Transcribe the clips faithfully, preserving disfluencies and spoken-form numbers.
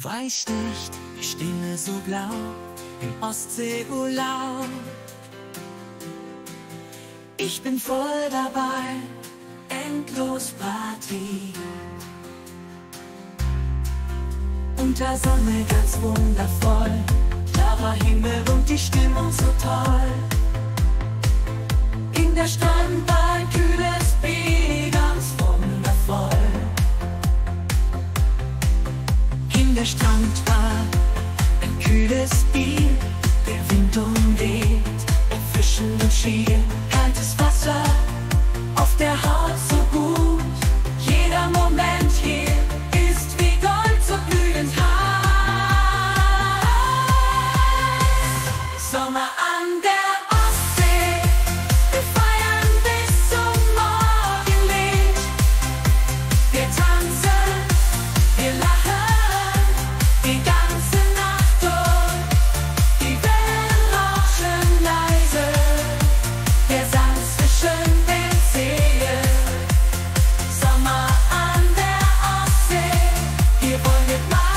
Weißlicht, die Stille so blau, im Ostseeurlaub. Ich bin voll dabei, endlos Party. Unter Sonne ganz wundervoll, klarer Himmel und die Stimmung so toll. In der Strandbar ein kühles Bier, ganz wundervoll. In der Strandbar ein kühles Bier, der Wind umweht, erfrischend und schier. Kaltes Wasser auf der Haut so gut, jeder Moment hier ist wie Gold, so glühend heiß. Sommer an der Ostsee, wir feiern bis zum Morgenlicht. Wir tanzen, wir lachen die ganze Nacht durch. Die Wellen rauschen leise, der Sand zwischen den Zehen. Sommer an der Ostsee, hier wollen wir bleiben.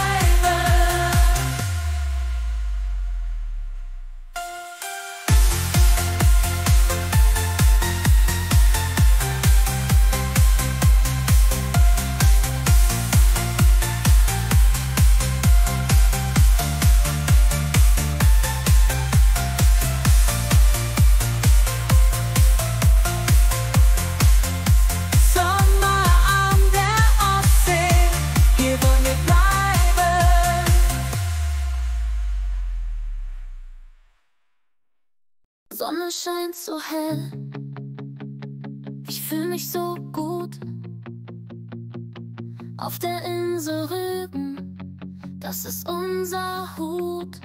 Sommer an der Ostsee, hier wollen wir bleiben. Sonne scheint so hell, ich fühl mich so gut. Auf der Insel Rügen, das ist unser Hut.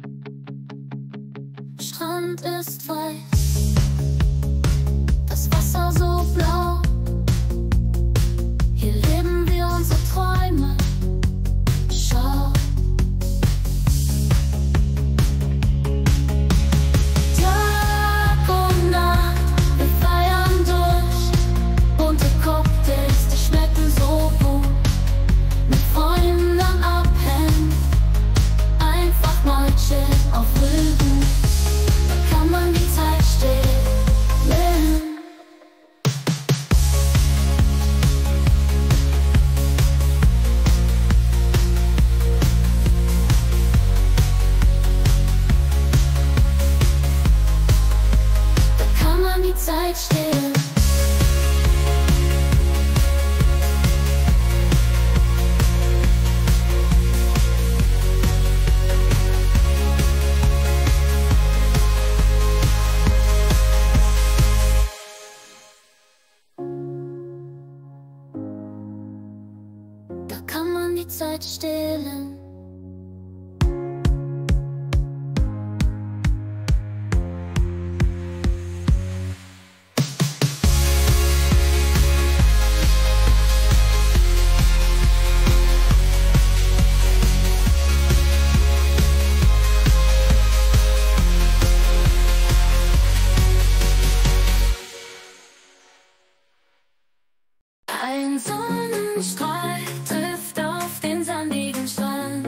Strand ist weiß, das Wasser so blau. Hier leben wir unsere Träume, schau. Tag und Nacht, wir feiern durch. Bunte Cocktails, die schmecken so gut. Mit Freunden abhängen, einfach mal chillen auf Rügen. Da kann man die Zeit stehlen. Da kann man die Zeit stehlen. Da kann man die Zeit stehlen. Ein Sonnenstrahl trifft auf den sandigen Strand.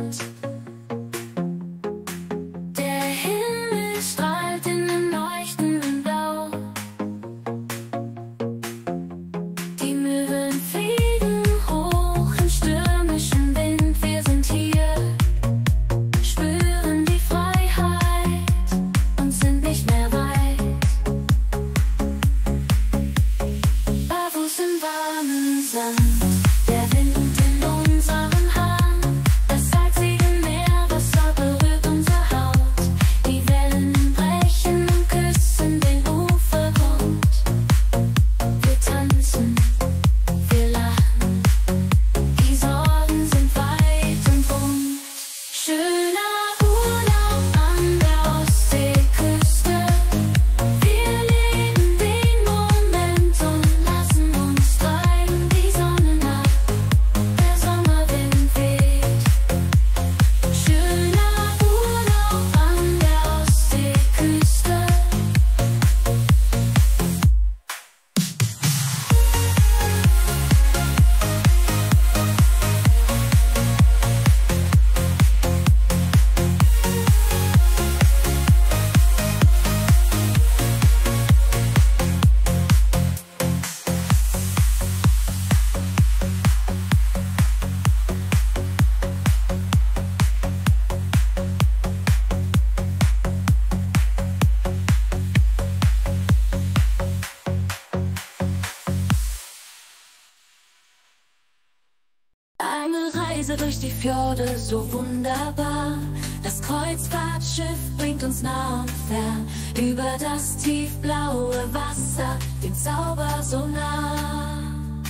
Fjorde so wunderbar. Das Kreuzfahrtschiff bringt uns nah und fern, über das tiefblaue Wasser, den Zauber so nah.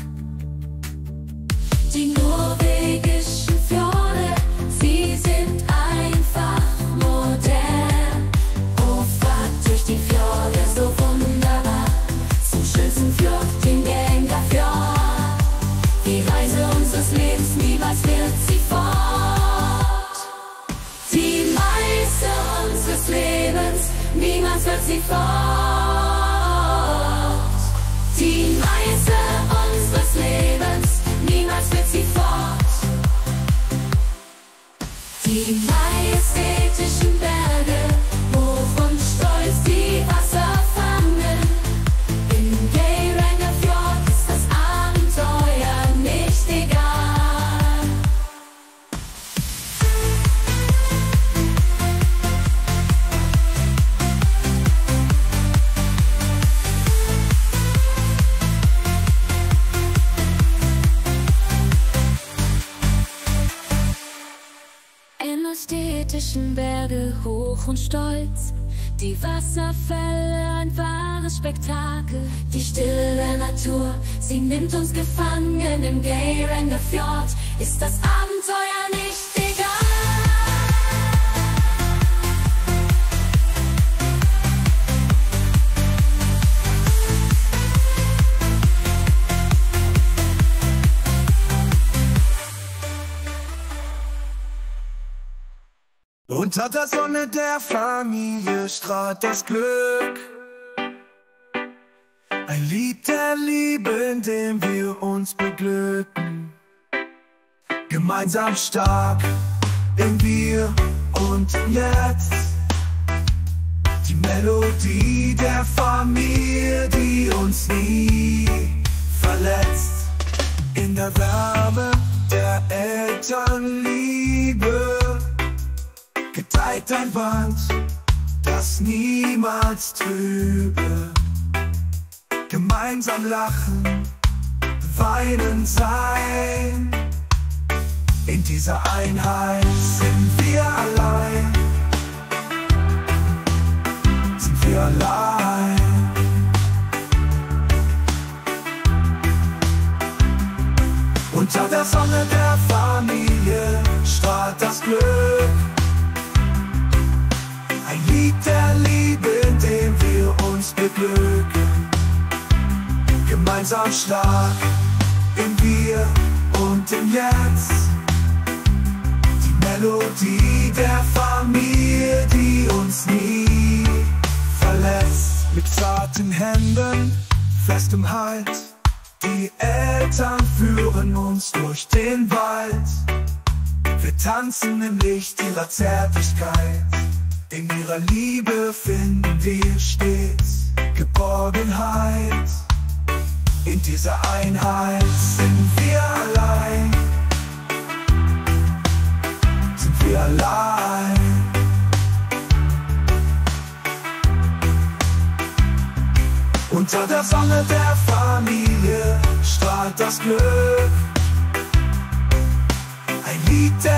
Die norwegischen Fjorde, sie sind einfach modern. Oh, Fahrt durch die Fjorde so wunderbar, zum schönsten Fjord, den Geiranger-Fjord. Die Reise unseres Lebens, niemals wird sie fort. Die Reise unseres Lebens, niemals wird sie fort. Die Reise unseres Lebens, niemals wird sie fort. Die majestätischen Berge, hoch und stolz die Wasser fangen. Im Geiranger-Fjord ist das Abenteuer nicht egal. Majestätischen Berge, hoch und stolz, die Wasserfälle, ein wahres Spektakel. Die stille Natur, sie nimmt uns gefangen. Im Geiranger-Fjord ist das Abenteuer nicht egal. Unter der Sonne der Familie strahlt das Glück. Ein Lied der Liebe, in dem wir uns beglücken. Gemeinsam stark im Wir und im Jetzt. Die Melodie der Familie, die uns nie verletzt. In der Wärme der Elternliebe geteilt ein Band, das niemals trübe. Gemeinsam lachen, weinen, sein. In dieser Einheit sind wir allein. Sind wir allein. Unter der Sonne der Familie strahlt das Glück. Ein Lied der Liebe, in dem wir uns beglücken. Gemeinsam stark im Wir und im Jetzt. Die Melodie der Familie, die uns nie verlässt. Mit zarten Händen, festem Halt. Die Eltern führen uns durch den Wald. Wir tanzen im Licht ihrer Zärtlichkeit. In ihrer Liebe finden wir stets Geborgenheit. In dieser Einheit sind wir allein. Sind wir allein. Unter der Sonne der Familie strahlt das Glück. Ein Lied der